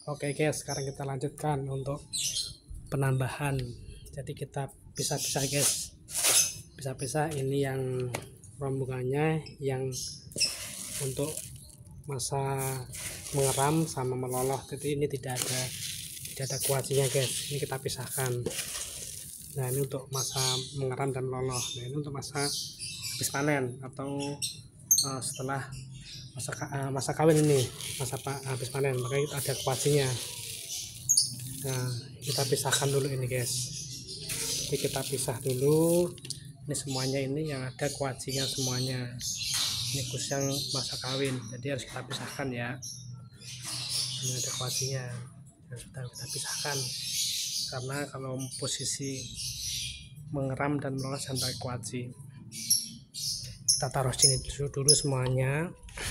Oke guys, sekarang kita lanjutkan untuk penambahan. Jadi kita pisah-pisah guys, pisah-pisah. Ini yang rombongannya yang untuk masa mengeram sama meloloh. Jadi ini tidak ada kuasinya guys, ini kita pisahkan. Nah ini untuk masa mengeram dan meloloh. Nah ini untuk masa habis panen atau setelah masa kawin, ini masa habis panen, makanya kita ada kuasinya. Nah kita pisahkan dulu ini guys, jadi kita pisah dulu ini semuanya, ini yang ada kuasinya semuanya, ini khusus yang masa kawin, jadi harus kita pisahkan ya. Ini ada kuasinya, harus kita pisahkan karena kalau posisi mengeram dan melolos sampai kuasi. Kita taruh sini dulu semuanya,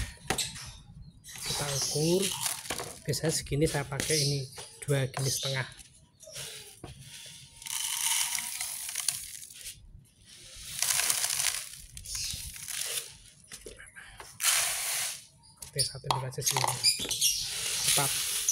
kita ukur. Biasanya segini saya pakai ini 2,5 gini. Oke, satu dulu aja sini cepat.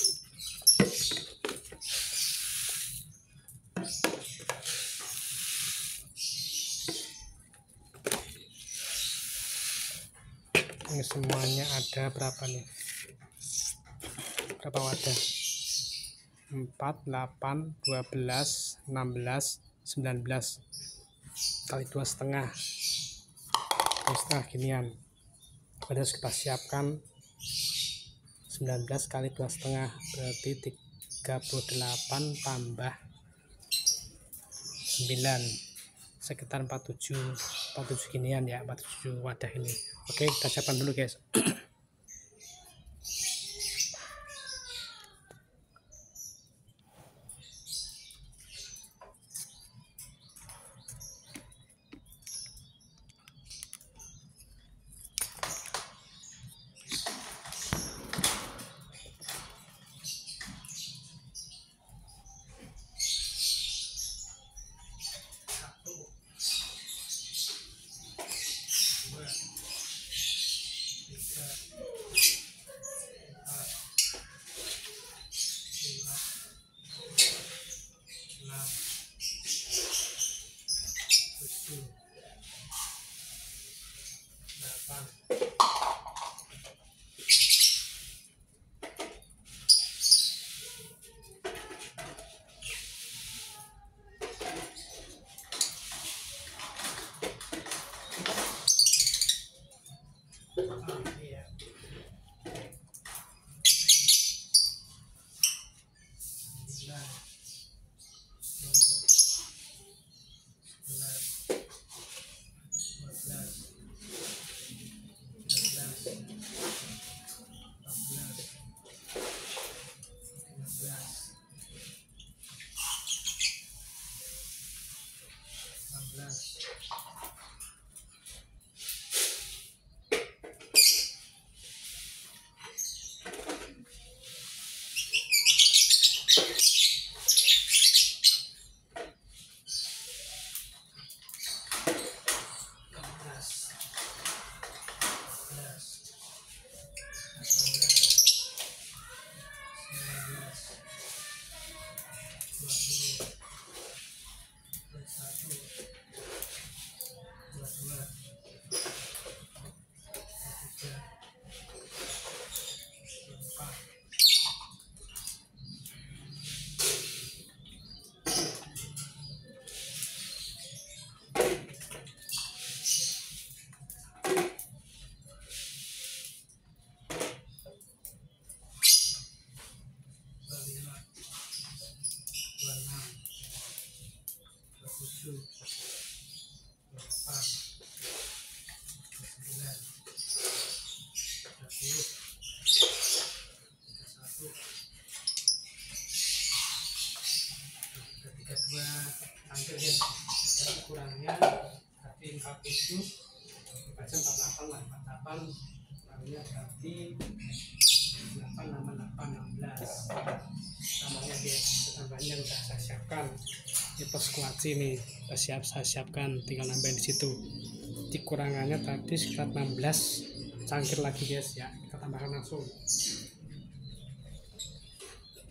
Ini semuanya ada berapa nih, berapa wadah? 4, 8, 12, 16, 19 kali 2,5 ginian. Harus kita siapkan 19 kali 2,5 berarti 38 tambah 9 sekitar 47 ginian ya, 47 wadah ini. Oke, kita siapkan dulu guys. Kurangnya berarti 47 baca 48 lah, 48 kurangnya berarti 8 tambah 8 16 tambahnya dia, tambahnya udah saya siapkan di pos kuaci nih, saya siapkan, tinggal nambahin di situ. Di kurangannya tadi sekitar 16 cangkir lagi guys ya, kita tambahkan langsung.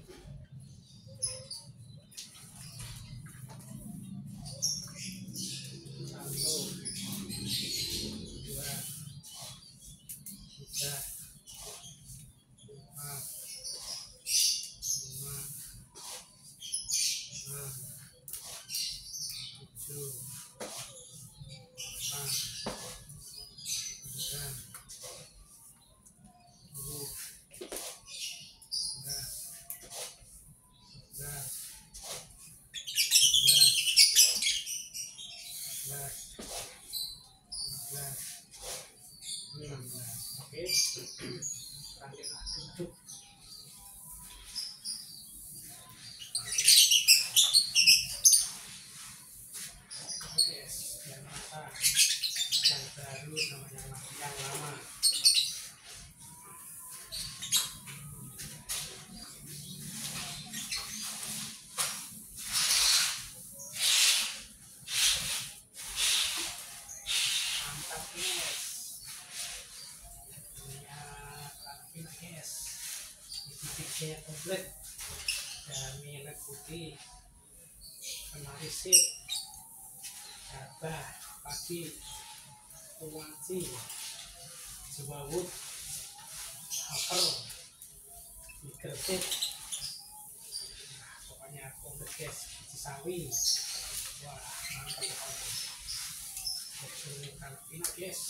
pakai komplit, dan minyak putih, kemarisit, gabah, padi, kuaci, jewawut, apel, migretit, pokoknya komplit guys, cisawi. Wah, mantap banget. Bukan peanut guys.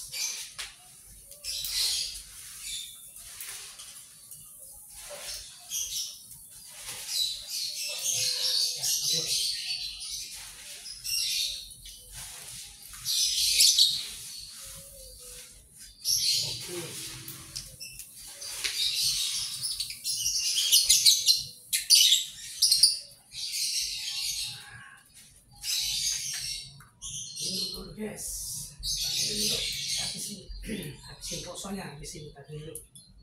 Ya, ampun. Oke. Ini dulu guys. Tadi dulu. Habisin rosanya di sini tadi dulu.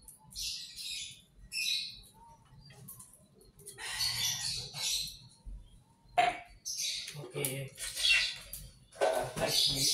Oke. Lagi.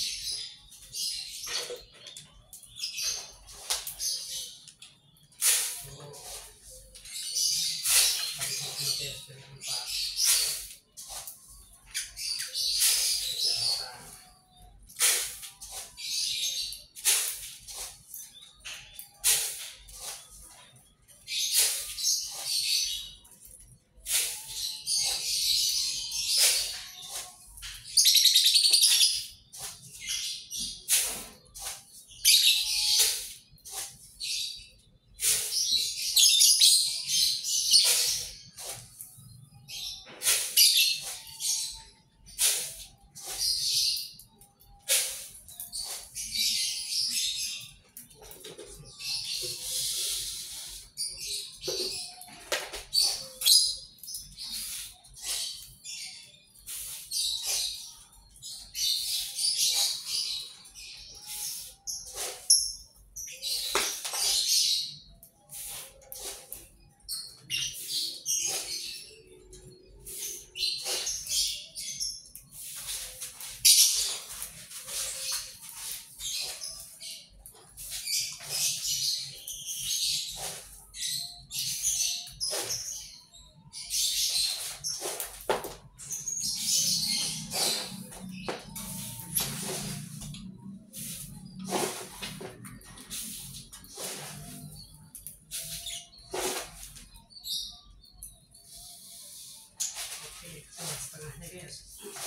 Setengahnya guys.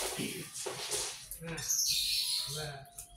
Nah, dua.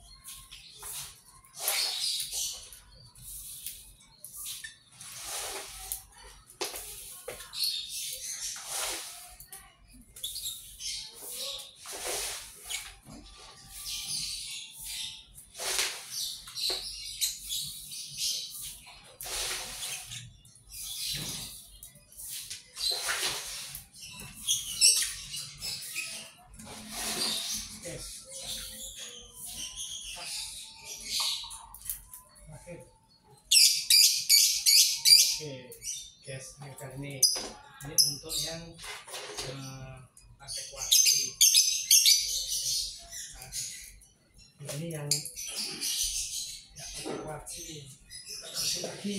Oke, guys, ini untuk yang pakai kuaci. Nah, ini yang pakai kuaci. Kasih lagi.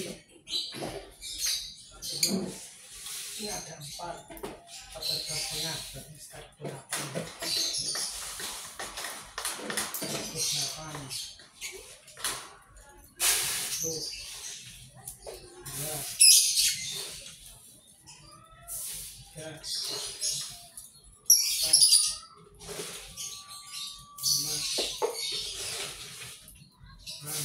Ini ada 4 atau 2,5, berarti sekitar 8. 8. Tuh. 2, 3, 4, 5, 6,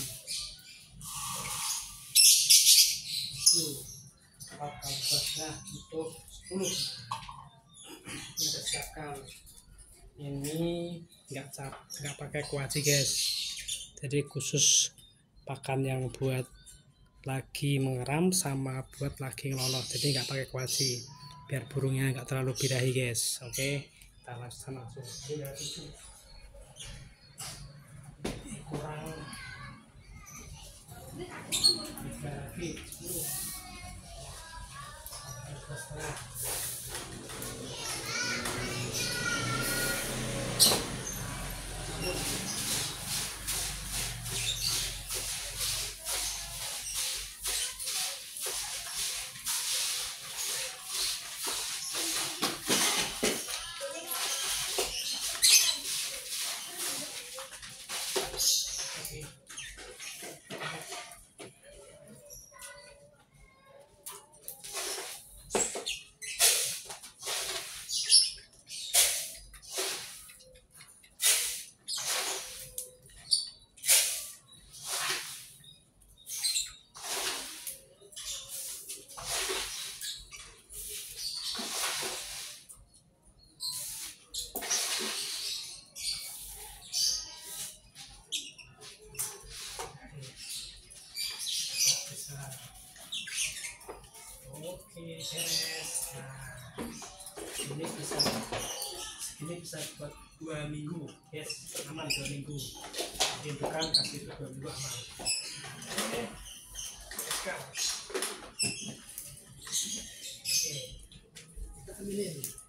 7, 8, nah untuk 10. Ini kita siapkan. Ini nggak pakai kuaci guys, jadi khusus pakan yang buat lagi mengeram sama buat lagi ngeloloh, jadi nggak pakai kuaci biar burungnya nggak terlalu birahi guys. Oke, kita langsung kurang 3 lagi 10. segini bisa buat 2 minggu, yes, aman 2 minggu. Diindukan kasih 2 minggu aman. Oke, let's go. Oke, kita ambilin.